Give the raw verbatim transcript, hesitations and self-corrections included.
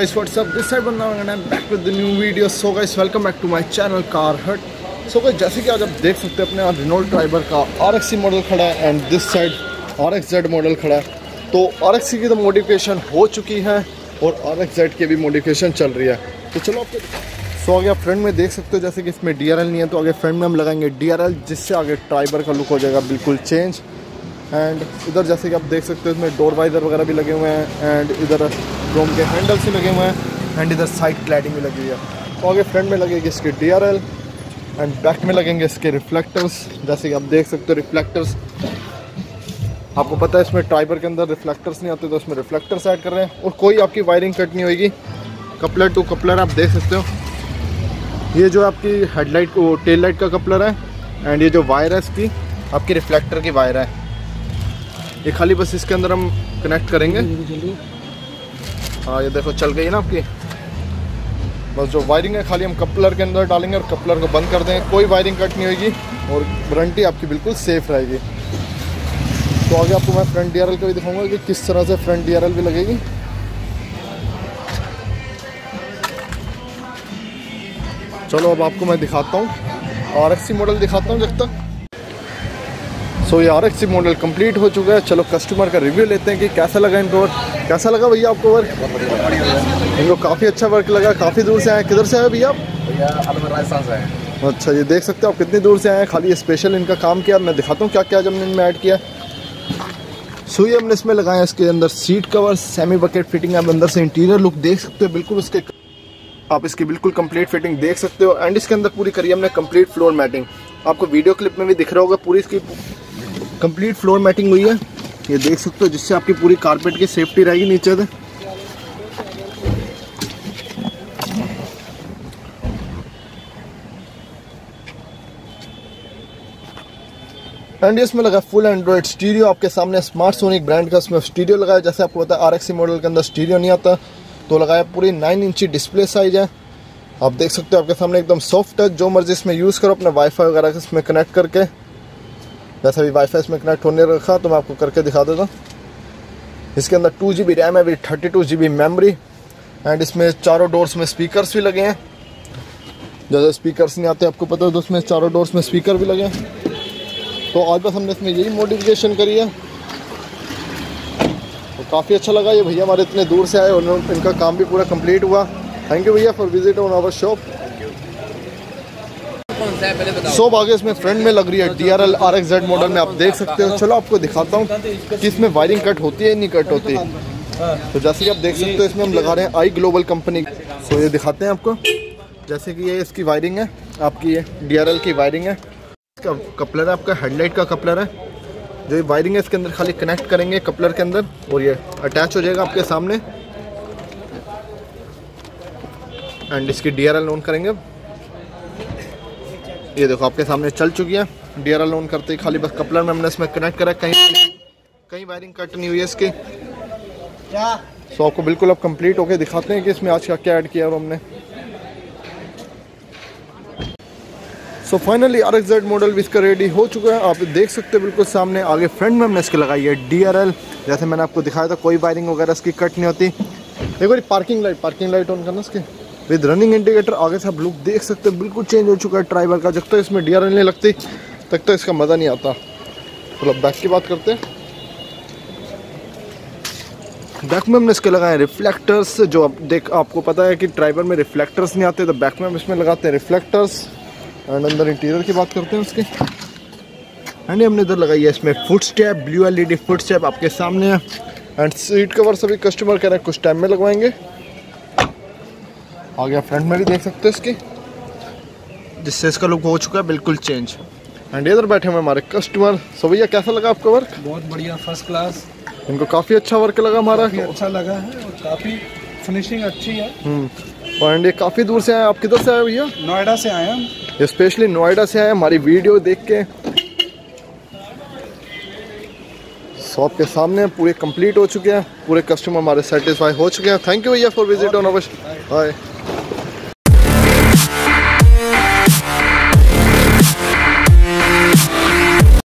guys, what's up? This side बंदा and I'm back with the new video. So guys, welcome back to my channel Car Hut. So guys, जैसे कि आज आप देख सकते हैं अपने यहाँ रेनॉल्ट ट्राइबर का आर एक्स सी मॉडल खड़ा है and this side R X Z model खड़ा है। तो आर एक्स सी की तो मॉडिफिकेशन हो चुकी है और आर एक्स जेड की भी मॉडिफिकेशन चल रही है। तो चलो आपको सो आगे आप फ्रंट में देख सकते हो, जैसे कि इसमें डी आर एल नहीं है तो आगे फ्रंट में हम लगाएंगे डी आर एल, जिससे आगे ट्राइबर का लुक हो जाएगा बिल्कुल चेंज। एंड इधर जैसे कि आप देख सकते हो इसमें डोर वाइजर वगैरह भी लगे हुए हैं एंड इधर क्रोम के हैंडल्स भी लगे हुए हैं एंड इधर साइड क्लैडिंग भी लगी हुई है। तो आगे फ्रंट में लगेगी इसके D R L and back में लगेंगे इसके रिफ्लेक्टर्स। जैसे कि आप देख सकते हो रिफ्लेक्टर्स, आपको पता है इसमें ट्राइबर के अंदर रिफ्लेक्टर्स नहीं आते तो इसमें रिफ्लेक्टर्स ऐड कर रहे हैं और कोई आपकी वायरिंग कट नहीं होगी। कपलर टू कपलर आप देख सकते हो, ये जो आपकी हेडलाइट को टेल लाइट का कपलर है एंड ये जो वायर है इसकी आपकी रिफ्लेक्टर की वायर है। ये खाली बस इसके अंदर हम कनेक्ट करेंगे। हाँ ये देखो चल गई ना आपकी। बस जो वायरिंग है खाली हम कपलर के अंदर डालेंगे और कपलर को बंद कर देंगे, कोई वायरिंग कट नहीं होगी और वारंटी आपकी बिल्कुल सेफ रहेगी। तो आगे आपको मैं फ्रंट डी आर एल का भी दिखाऊंगा कि किस तरह से फ्रंट डी आर एल भी लगेगी। चलो अब आपको मैं दिखाता हूँ आर एक्स सी मॉडल दिखाता हूँ जब तक। सो so, ये R X C model complete हो चुका है। चलो कस्टमर का रिव्यू लेते हैं कि कैसा लगा इनको वर्क। कैसा लगा भैया आपको वर्क? इनको काफ़ी अच्छा वर्क लगा। काफ़ी दूर से आए, किधर से आए भैया आप? राजस्थान से आए। अच्छा, ये देख सकते हो आप कितनी दूर से आए हैं। खाली स्पेशल इनका काम किया। मैं दिखाता हूँ क्या क्या जब इनमें ऐड किया। सो ये हमने इसमें लगाया इसके अंदर seat cover, semi bucket fitting. आप अंदर से इंटीरियर लुक देख सकते हो, बिल्कुल उसके आप इसकी बिल्कुल कंप्लीट फिटिंग देख सकते हो। एंड इसके अंदर पूरी करी हमने कंप्लीट फ्लोर मैटिंग। आपको वीडियो क्लिप में भी दिख रहा होगा, पूरी इसकी कंप्लीट फ्लोर मैटिंग हुई है, ये देख सकते हो, जिससे आपकी पूरी कारपेट की सेफ्टी रहेगी नीचे से। एंड इसमें लगा फुल एंड्रॉइड स्टीरियो। आपके सामने स्मार्ट सोनिक ब्रांड का इसमें स्टीरियो लगाया। जैसे आपको पता है आर एक्स सी मॉडल के अंदर स्टीरियो नहीं आता, तो लगाया। पूरी नाइन इंची डिस्प्ले साइज है, आप देख सकते हो आपके सामने एकदम सॉफ्ट टच। जो मर्जी इसमें यूज़ करो अपने वाईफाई वगैरह इसमें कनेक्ट करके। वैसे भी वाईफाई इसमें कनेक्ट होने रखा तो मैं आपको करके दिखा देता हूँ। इसके अंदर टू जी बी रैम है, with thirty two G B memory. And इसमें चारों डोर्स में स्पीकर्स भी लगे हैं। जैसे स्पीकर्स नहीं आते आपको पता है, तो उसमें चारों डोर्स में स्पीकर भी लगे हैं। तो आज बस हमने इसमें यही मॉडिफिकेशन करी है, तो काफ़ी अच्छा लगा। ये भैया हमारे इतने दूर से आए और इनका काम भी पूरा कंप्लीट हुआ। थैंक यू भैया for visit on our shop. सब आगे इसमें फ्रंट में लग रही है D R L R X Z model में, आप देख सकते हो। चलो आपको दिखाता हूँ कि इसमें वायरिंग कट होती है नहीं कट होती। तो जैसे कि आप देख सकते हो इसमें हम लगा रहे हैं आई ग्लोबल कंपनी। तो ये दिखाते हैं आपको, जैसे कि ये इसकी वायरिंग है, आपकी ये डी आर एल की वायरिंग है। इसका कपलर है, आपका हेडलाइट का कपलर है। जो ये वायरिंग है इसके अंदर खाली कनेक्ट करेंगे कपलर के अंदर और ये अटैच हो जाएगा आपके सामने। एंड इसकी डी आर एल ऑन करेंगे। ये देखो आपके सामने चल चुकी है। डी आर एल ऑन करते ही खाली बस कपलर में हमने इसमें कनेक्ट करा, कहीं कहीं वायरिंग कट नहीं हुई है इसकी। सो आपको बिल्कुल अब कंप्लीट होके दिखाते हैं कि इसमें आज क्या क्या ऐड किया और हमने। So finally R X Z model भी इसका रेडी हो चुका है, आप देख सकते हो बिल्कुल सामने। आगे फ्रंट में हमने इसके लगाई है डी आर एल। जैसे मैंने आपको दिखाया था, कोई वायरिंग वगैरह इसकी कट नहीं होती। एक बार parking light parking light on करना इसके विद रनिंग इंडिकेटर। आगे से आप लुक देख सकते हो, बिल्कुल चेंज हो चुका है ट्राइबर का। जब तक इसमें डी आर एल नहीं लगती तब तक इसका मज़ा नहीं आता। चलो बैक की बात करते हैं। बैक में हमने इसके लगाए रिफ्लेक्टर्स। जो आप देख आपको पता है कि ट्राइबर में रिफ्लेक्टर्स नहीं आते, तो बैक में हम इसमें लगाते हैं रिफ्लेक्टर्स। एंड अंदर इंटीरियर की बात करते हैं उसके। एंड हमने इधर लगाई है इसमें foot step, blue L E D foot step आपके सामने है। एंड सीट कवर सभी कस्टमर कह रहे हैं कुछ टाइम में लगवाएंगे। आगे फ्रंट में भी देख सकते हो इसकी, जिससे इसका लुक हो चुका है बिल्कुल चेंज। एंड इधर बैठे हुए हमारे कस्टमर। सो भैया कैसा लगा आपका वर्क? बहुत बढ़िया, फर्स्ट क्लास। इनको काफ़ी अच्छा वर्क लगा हमारा, अच्छा लगा है और काफ़ी फिनिशिंग अच्छी है। हम्म और ये काफ़ी दूर से आए। आप किधर से आए भैया? नोएडा से आए हम। ये स्पेशली नोएडा से आए हमारी वीडियो देख के। शॉप के सामने पूरे कंप्लीट हो चुके हैं, पूरे कस्टमर हमारे सेटिस्फाई हो चुके हैं। थैंक यू भैया for visit on our. Bye.